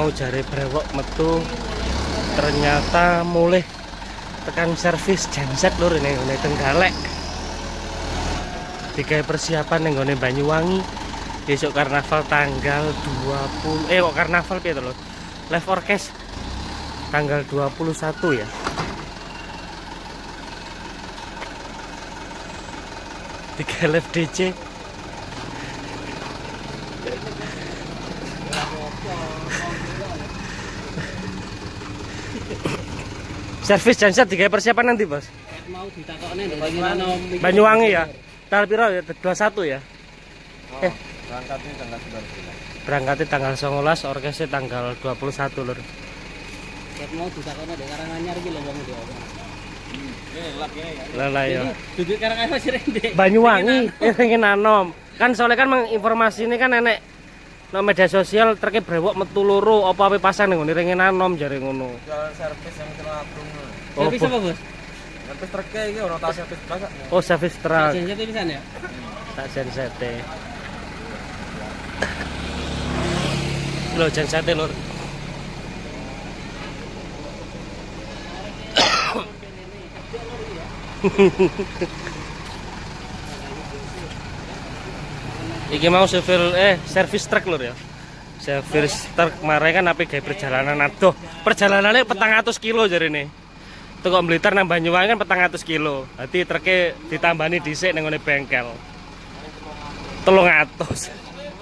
mau jare brewok metu ternyata mulai tekan servis genset lur ini ngene Trenggalek. Digawe persiapan ning gone Banyuwangi. Besok karnaval tanggal 20 kok karnaval piye to lur? Live orkes tanggal 21 ya. Tiga live DJ. Servis genset digawe persiapan nanti, Bos. Mau ditakokne Banyuwangi ya. Tanggal piro ya? 21 ya. Berangkatnya tanggal 19. Berangkatnya tanggal 19, orkesnya tanggal 21 lur. Ket mau ditakokne dek Karanganyar iki lho wong dia. Lah ya. Duduk Karanganyar sih Rende. Banyuwangi pengen anom. Kan soalnya kan informasi ini kan enek no media sosial terkait brewok metu loro apa pasang ning ngene ringen anom jare ngono. Jalan servis yang Tulungagung. Servis apa, Bos? Servis truk iki ora tau servis basa. Oh, servis truk. Genset pisan ya? Tak gensete. Lho gensete lur. Iki mau servis truk lur ya. Servis truk kemarin kan ape gawe perjalanan adoh. Perjalanannya 400 kilo jarine. Teko Blitar nang Banyuwangi kan 400 kilo. Dadi truke ditambani dhisik ning ngene bengkel. 300.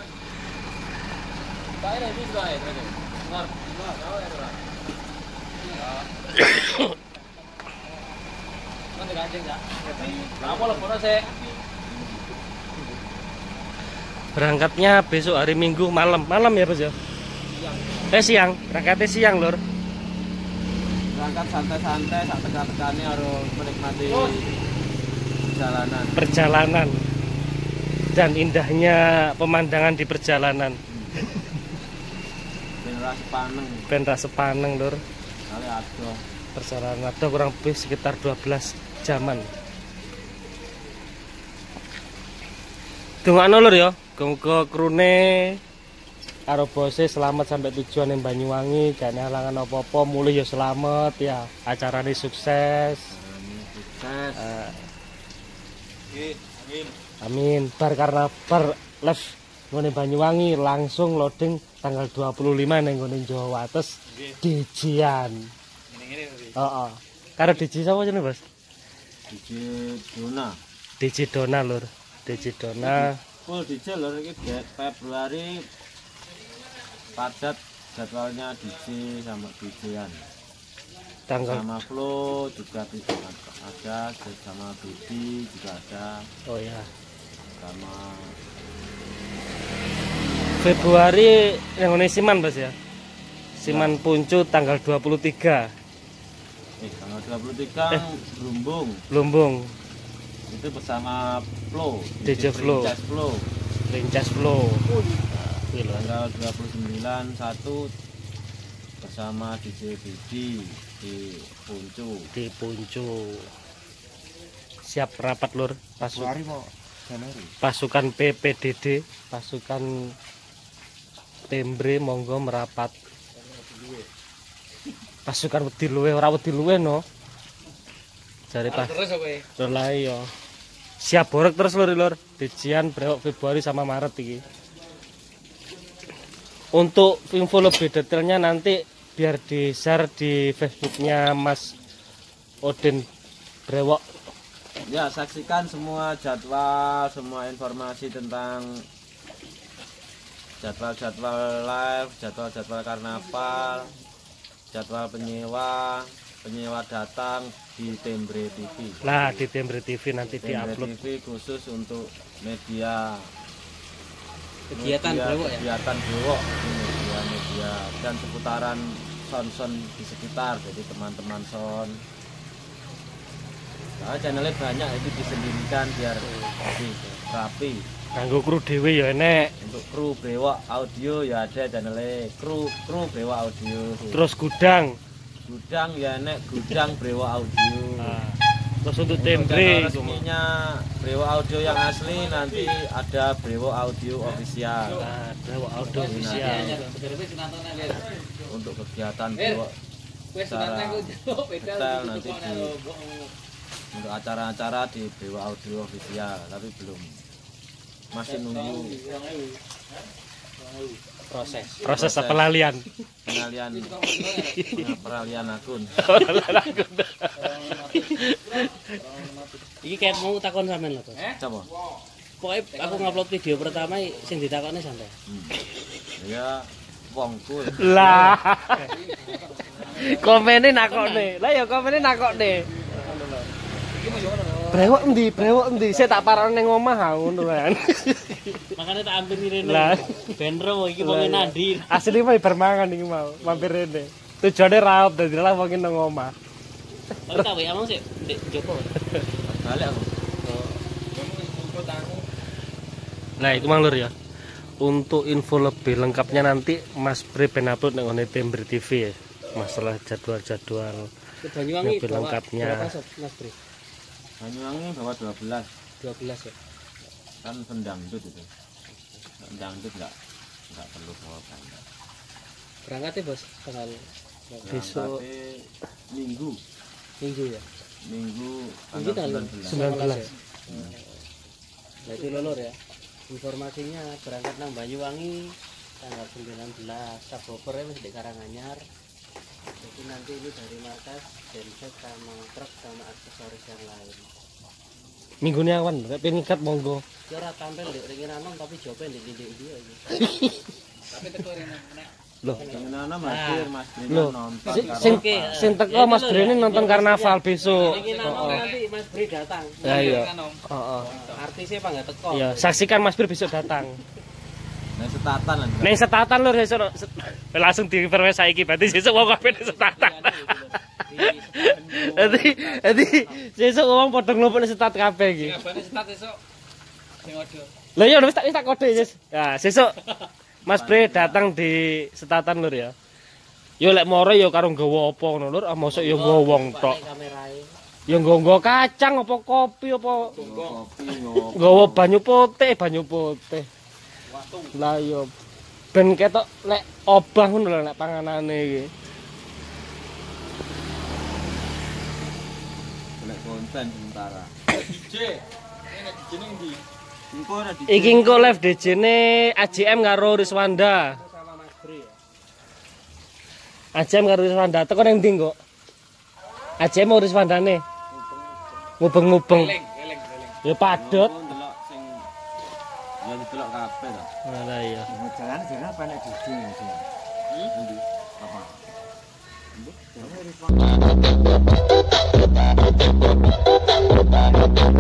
Berangkatnya besok hari Minggu malam ya Bos ya? Siang, berangkatnya siang lur. Berangkat santai-santai sak tekan-tekane harus menikmati perjalanan dan indahnya pemandangan di perjalanan. Ben rasa paneng lur. Kali adoh. Perjalanan ada kurang lebih sekitar 12 jaman. Dongakno lur ya. Muga krune karo bose selamat sampai tujuan yang Banyuwangi, gak ada halangan apa-apa, mulih ya selamat ya, acaranya sukses. Amin. Bar karena bar live ngene Banyuwangi langsung loading tanggal 25 ning ngene Jawa Wates DJ-an. Heeh. Karo DJ sapa jenenge, Bos? DJ Dona. DJ Dona lur. DJ Dona. Full DJ lho iki Februari padat jadwalnya DJ sama DJ-an. Tanggal sama Flo juga ada, sama Bibi juga ada. Oh ya. Sama Februari yang ini Siman Bos ya. Siman Puncu tanggal 23. Tanggal 23 Blumbung. Itu bersama Flo, DJ Flo. Rincas Flo. Tanggal 29 1 bersama DJ Bibi di Puncu. Siap rapat lur pasukan PPDD, pasukan Tembre monggo merapat. Pasukan wedi luwe ora wedi luwe no. Jare pas. Terus yo. Siap borek terus lur. Dijian brewok Februari sama Maret iki. Untuk info lebih detailnya nanti biar di-share di Facebooknya Mas Odin Brewok. Ya, saksikan semua jadwal, semua informasi tentang jadwal live, jadwal karnaval, jadwal penyewa datang di Tembre TV. Nah, di Tembre TV nanti di-upload. TV khusus untuk media kegiatan Brewok ya. Kegiatan Brewok, media dan seputaran sound di sekitar. Jadi teman-teman sound. Nah, channelnya banyak itu disendirikan biar lebih rapi. Kanggo kru dhewe ya enek. Untuk kru Brewok audio ya ada channelnya kru Brewok audio. Terus gudang ya enek gudang Brewok audio. Terus untuk Channel tembre resminya Brewo Audio yang asli nanti ada Brewo Audio official. nah, Brewo Audio official. Untuk kegiatan Brewo secara detail nanti untuk acara-acara di Brewo Audio official, tapi belum, masih nunggu Proses pelalian. peralihan akun. Iki kayak mau takon sampean lho, Bos. Coba. Pokoknya aku ngupload video pertama sing ditakoni santai. Ya wongku. Lah. Komene nakokne. Lah ya komene nakokne. Brewok endi? Saya tak parane ning omah ngono kan. Makanya tak ambil rene. Lah. Benro iki wong nandi. Asli mah bermangan iki mau, mampir rene. Tujuane raup dadi lah wong nang omah. Oh, tak wae among sik Ndek Joko. Balik aku. Nah, itu Mang Lur ya. Untuk info lebih lengkapnya nanti Mas Bre ben upload nang Tembre TV ya. Masalah jadwal-jadwal Ke Banyuwangi lebih lengkapnya. berapa sob, Mas Bre? Banyuwangi bawa 12. 12 ya. Kan pendangdut itu. Pendangdut enggak perlu bawa banyak. Berangkatnya Bos tanggal Besok Minggu Minggu ya. Minggu Minggu tanggal 19. 19 ya. Nah itu lho Lur ya. Informasinya berangkat nang Banyuwangi tanggal 19. Sabopernya masih di Karanganyar. Jadi nanti ini dari markas, genset sama truk sama aksesoris yang lain. Minggu ini awan, pengikat monggo. Ya ora tampil di ringin anom tapi jawabnya di dia aja. Tapi teko ringin nek. Loh, Jangan hadir Mas Dino Loh, nonton. sing teko Mas Bre ini nonton karnaval besok. Ringin anom nanti Mas Bre datang. Ya iya. Heeh. Artisnya apa enggak teko? Iya, saksikan Mas Bre besok datang. Nang setatan lan. Neng setatan lur besok langsung di-perwe saiki berarti besok wong kabeh di setatan. Jadi besok wong padha nglumpuk di setat kabeh iki. Ngabane setat esuk. Sing ojo. Lah ya wis tak kode ya. Ya, besok Mas Bre datang di setatan lur ya. Yo lek moro yo karo nggawa apa ngono lur, mosok yo nggawa wong tok. Kamerae. Ya nggawa kacang apa kopi apa Kopi nggawa banyu putih. Lah yo ben ketok lek obah ngono lho nek panganane iki. Lek konten sementara. DJ. Ini jeneng ndi? Engko ora di. Iki engko live DJ-ne AJM karo Riswanda. Sama Mas Bre ya. AJM karo Riswanda teko nang ndi kok? AJM mau Riswandane. Mubeng-mubeng. Ya padhot. Delok sing ya didelok kabeh to. Lah iya. Jalan apa nek DJ iki? Endi? Apa? Endi?